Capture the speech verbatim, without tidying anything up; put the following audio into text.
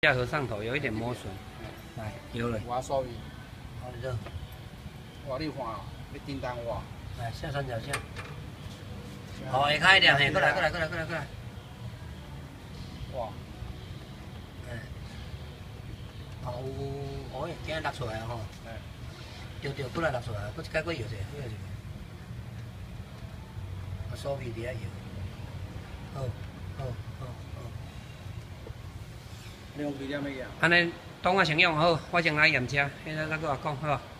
下颌上头有一点磨损，来有了。 我所以， 好热。 哇，你看哦，要叮当我。 来下三角下。好，下开一点，嘿，过来过来过来过来过来。 哇。 嗯。好，哦，今日落出来啊吼。嗯。对对，过来落出来，搁一解过摇者，摇者。啊，手臂底下摇。好，好，好，好。 你用几点物件？ 安尼当我先用好，我先来验车，现在再搁我讲好。